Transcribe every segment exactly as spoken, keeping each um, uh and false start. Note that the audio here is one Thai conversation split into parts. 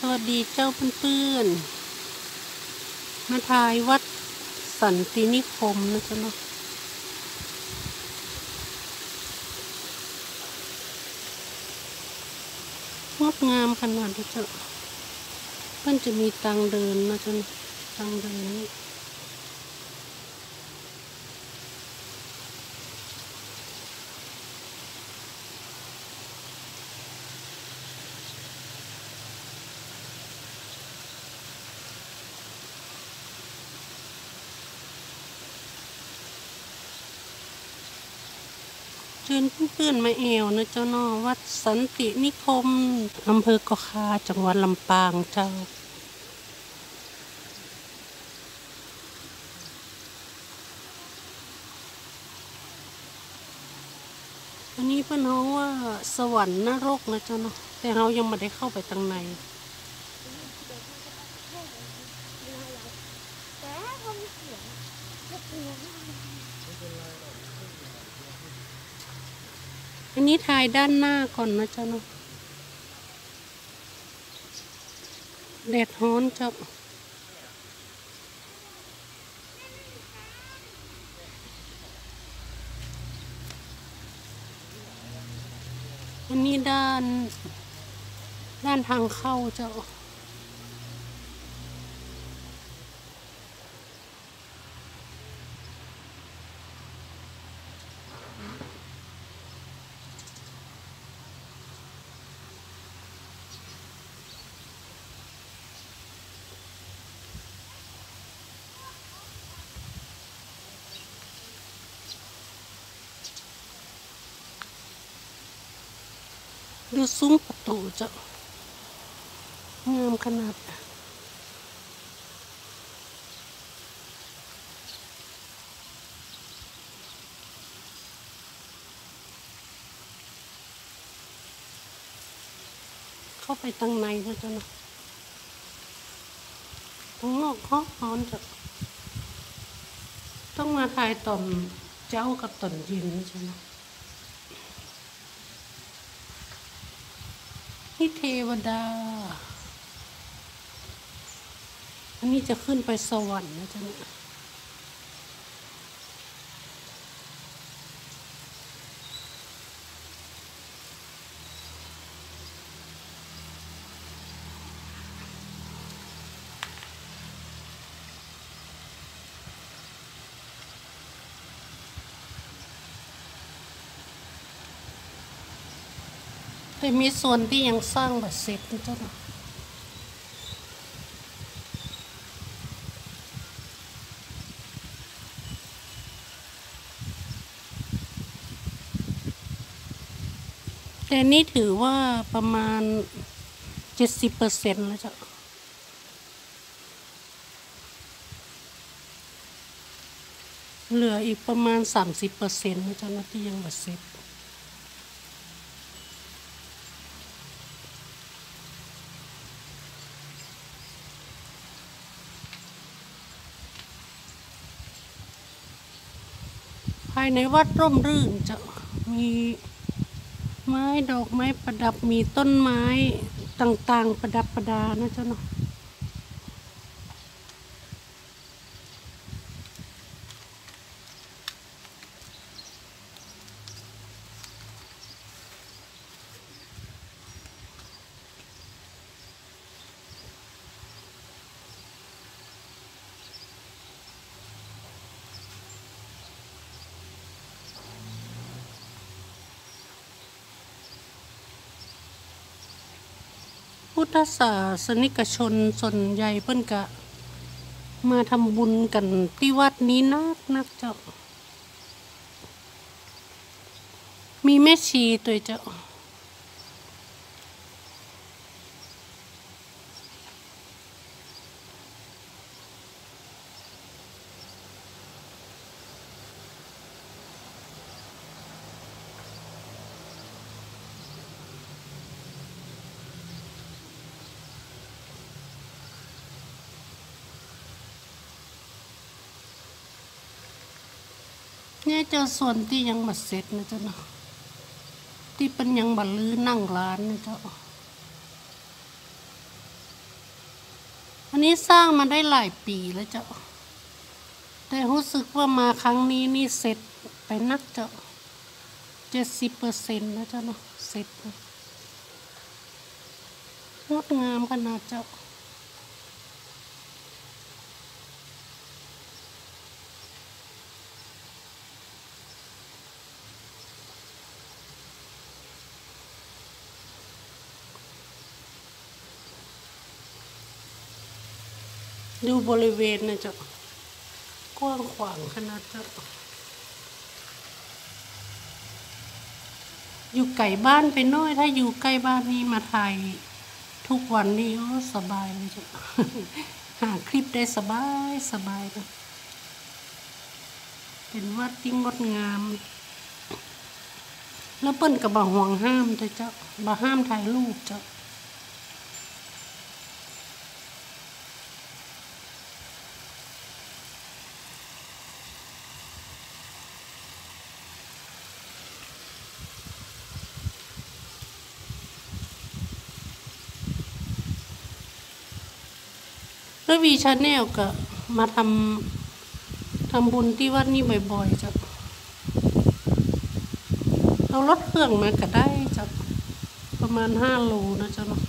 วัสดีเจ้าเพื่อนๆมาถ่ายวัดสันตินิคมนะจ๊ะเนาะงดงามขนาดนี้เจ้าเพื่อนจะมีทางเดินนะจ๊ะทางเดินนี่เชิญเพื่อนๆมาแอวนะเจ้าเนาะวัดสันตินิคมอำเภอกะคาจังหวัดลำปางเจ้าอันนี้เพื่อนเขาว่าสวรรค์นรกนะเจ้าเนาะแต่เรายังไม่ได้เข้าไปทางในอันนี้ถ่ายด้านหน้าก่อนนะเจ้าเนาะแดดร้อนเจ้าอันนี้ด้านด้านทางเข้าเจ้าดูซุ้มประตูเจ้างามขนาดเข้าไปทางในนะเจ้านะทางนอกห้องนอนจะต้องมาถ่ายตอนเจ้ากับตอนเย็นนะเจ้านะนี่เทวดาอันนี้จะขึ้นไปสวรรค์นะเจ้านะแต่มีส่วนที่ยังสร้างแบบเสร็จนะเจ้านะแต่นี่ถือว่าประมาณเจ็ดสิบเปอร์เซ็นต์แล้วเจ้าเหลืออีกประมาณสามสิบเปอร์เซ็นต์นะเจ้านะที่ยังแบบเสร็จภายในวัดร่มรื่นจะมีไม้ดอกไม้ประดับมีต้นไม้ต่างๆประดับประดานะเจ้าเนาะพุทธศาสนิกชนส่วนใหญ่เพิ่นกะมาทำบุญกันที่วัดนี้นักนักเจ้ามีแม่ชีตัวเจ้าเนี่ยเจ้าส่วนที่ยังมาเสร็จนะเจ้าเนาะที่เป็นยังบัลลือนั่งร้านนะเจ้าอันนี้สร้างมาได้หลายปีแล้วเจ้าแต่รู้สึกว่ามาครั้งนี้นี่เสร็จไปนักเจ้าเจ็ดสิบเปอร์เซ็นต์แล้วเจ้าเนาะเสร็จงดงามขนาดเจ้าดูบริเวณนะเจ้ากว้างขวางขนาดเจ้าอยู่ไกลบ้านไปน้อยถ้าอยู่ใกล้บ้านนี่มาถ่ายทุกวันนี่โอ้สบายเลยเจ้า หาคลิปได้สบายสบายเลยเป็นวัดที่งดงามแล้วเปิ้นก็บ่ห่วงห้ามเจ้าบ่ห้ามถ่ายรูปเจ้าแล้ววีชาแนลก็มาทำทำบุญที่วัดนี้บ่อยๆเจ้าเอารถเครื่องมาก็ได้เจ้าประมาณห้าโลนะเจ้าเนาะ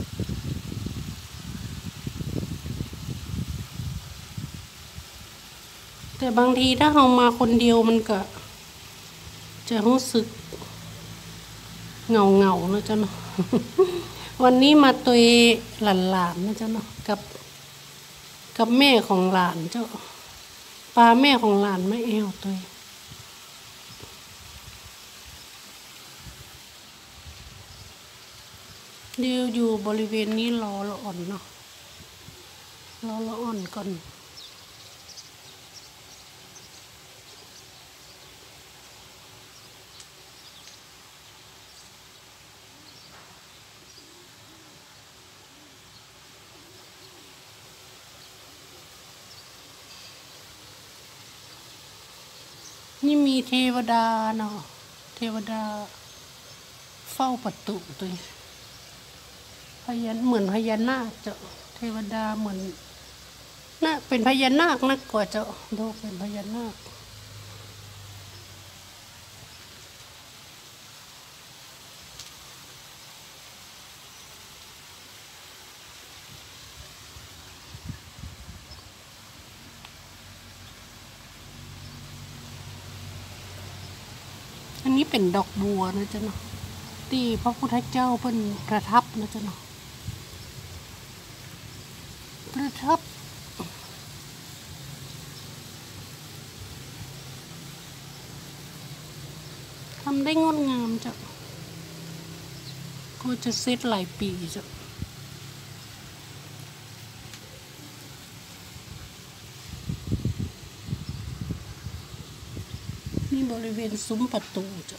แต่บางทีถ้าเรามาคนเดียวมันก็จะรู้สึกเงาเงานะเจ้าเนาะ วันนี้มาตัวหลานๆนะเจ้าเนาะกับกับแม่ของหลานเจ้าปลาแม่ของหลานไม่เอวตัวเดี๋ยวอยู่บริเวณนี้รอละอ่อนเนาะรอละอ่อนก่อนนี่มีเทวดาเนาะเทวดาเฝ้าประตูตัวพญาเหมือนพญานาคเจ้าเทวดาเหมือนน่าเป็นพญานาคนักกว่าเจ้าดูเป็นพญานาคอันนี้เป็นดอกบัวนะเจ้าเนาะที่พระพุทธเจ้าเป็นประทับนะเจ้าเนาะประทับทำได้งดงามจ้ะก็จะเซตหลายปีจ้ะนี่บริเวณซุ้มประตูจ้ะ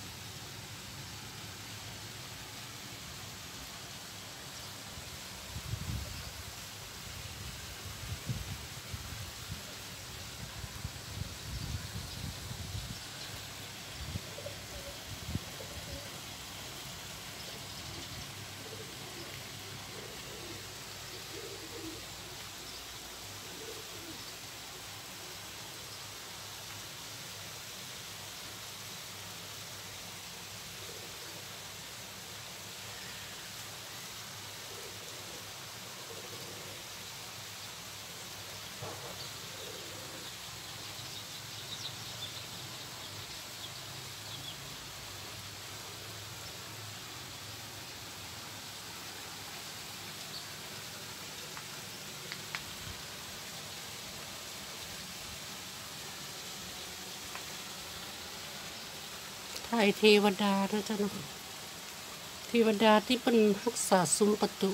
ถ่ายเทวดานะจ๊ะเนาะเทวดาที่เป็นรักษาซุ้มประตู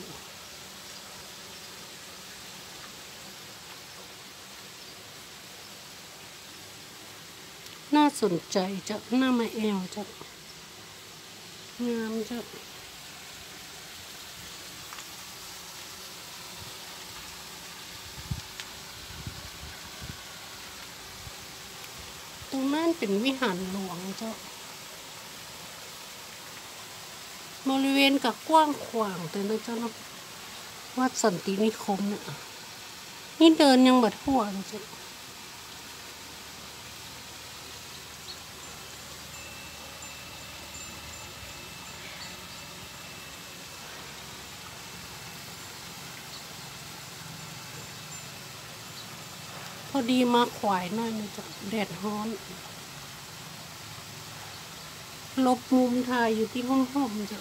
น่าสนใจจ้ะหน้ามาแอวจ้ะงามจ้ะตรงนั้นเป็นวิหารหลวงเจ้าบริเวณก็กว้างขวางแต่นะเจ้าเนาะวัดสันตินิคมเนี่ยนี่เดินยังบัดทั่วเลยจ้ะพอดีมาขวายหน่อยนะจ๊ะแดดร้อนลบมุมถ่ายอยู่ที่ห้องห้องจ้ะ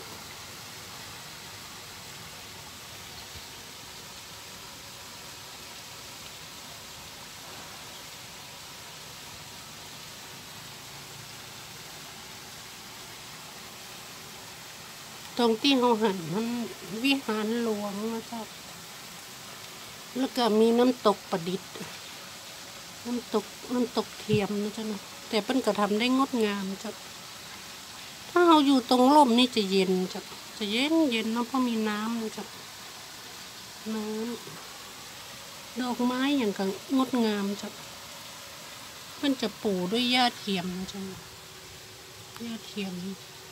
ตรงที่เขาหันมันวิหารหลวงนะจ๊ะแล้วก็มีน้ำตกประดิษฐ์น้ำตกน้ำตกเทียมนะจ๊ะนะแต่เปิ้นก็ทำได้งดงามจ้ะถ้าเราอยู่ตรงร่มนี่จะเย็นจ้ะจะเย็นเย็นเนาะเพราะมีน้ำนะจ๊ะน้ำดอกไม้อย่างกับงดงามจ้ะเปิ้นจะปูด้วยหญ้าเทียมนะจ๊ะหญ้าเทียม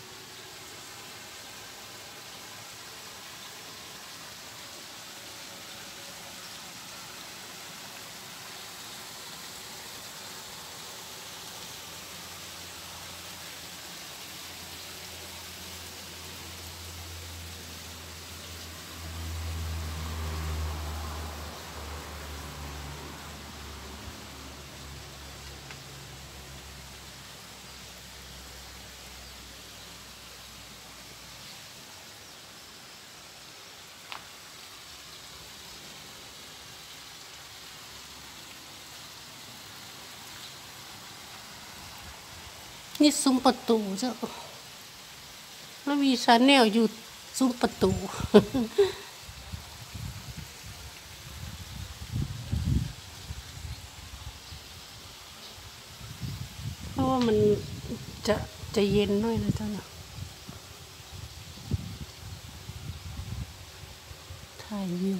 นี่ซุ้มประตูจ้ะแล้วมีชาแนลอยู่ซุ้มประตู เพราะว่ามันจะจะเย็นหน่อยนะจ๊ะนะถ่ายวิว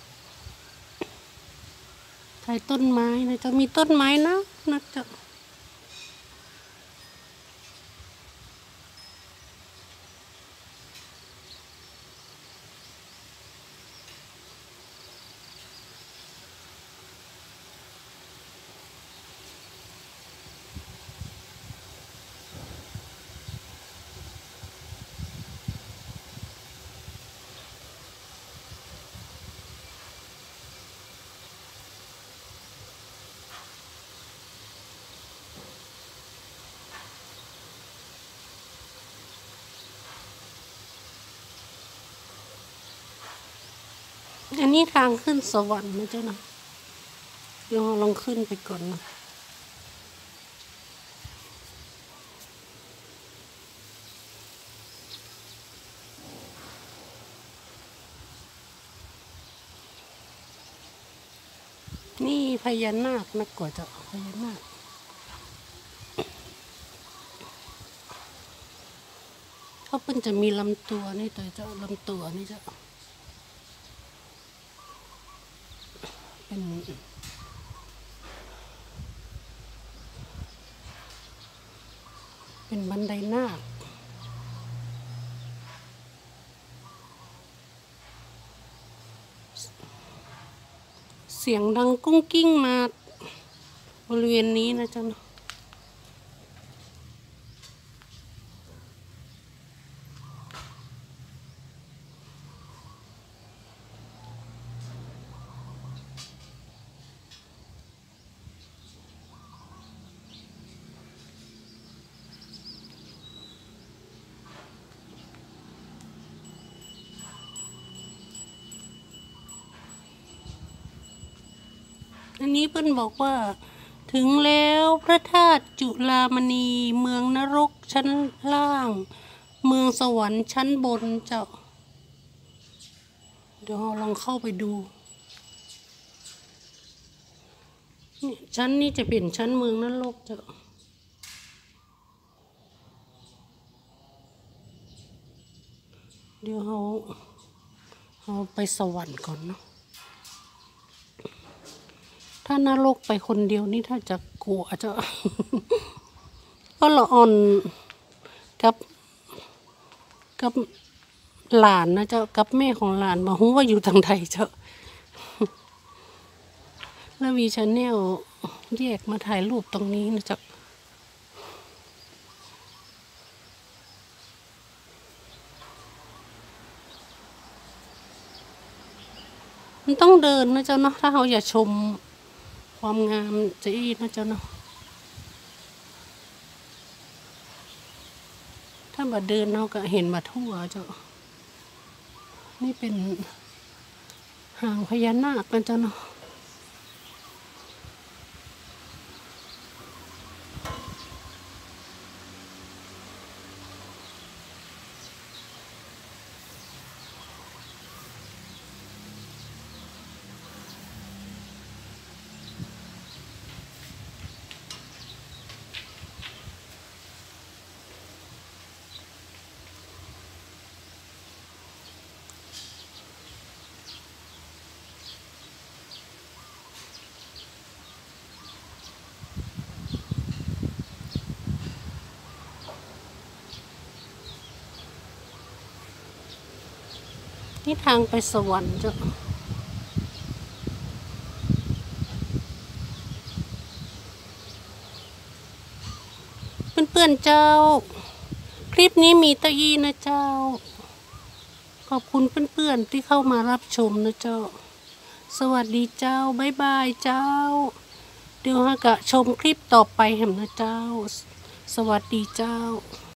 ถ่ายต้นไม้นะจ๊ะมีต้นไม้นะนะจ๊ะอันนี้ทางขึ้นสวรรค์นะจ๊ะนะเดี๋ยวเราลองขึ้นไปก่อนนะนี่พญานาคนะกว่าจะพญานาคเขาเป็นจะมีลำตัวนี่ตัวเจ้าลำตัวนี่เจ้าเป็นเป็นบันไดนาคเสียงดังกุ้งกิ้งมาบริเวณนี้นะจ๊ะนะอันนี้เพิ่นบอกว่าถึงแล้วพระธาตุจุฬามณีเมืองนรกชั้นล่างเมืองสวรรค์ชั้นบนเจ้าเดี๋ยวเราลองเข้าไปดูนี่ชั้นนี้จะเป็นชั้นเมืองนรกเจ้าเดี๋ยวเราเราไปสวรรค์ก่อนเนาะถ้านรกไปคนเดียวนี่ถ้าจะกลัวจะ ก็ละอ่อนกับกับหลานนะเจ้ากับแม่ของหลานมาฮู้ว่าอยู่ทางใดเจ้าแล้ววีชาแนลแยกมาถ่ายรูปตรงนี้นะเจ้ามันต้องเดินนะเจ้าเนาะถ้าเราอยากชมความงามจะอีนะเจ้าเนาะถ้าบ่เดินเราก็เห็นมาทั่วเจ้านี่เป็นหางพญานาคนะเจ้าเนาะนี่ทางไปสวรรค์เจ้าเพื่อนๆเจ้าคลิปนี้มีเต้าอี้นะเจ้าขอบคุณเพื่อนๆที่เข้ามารับชมนะเจ้าสวัสดีเจ้าบ๊ายบายเจ้าเดี๋ยวฮะกะชมคลิปต่อไปแหมนะเจ้าสวัสดีเจ้า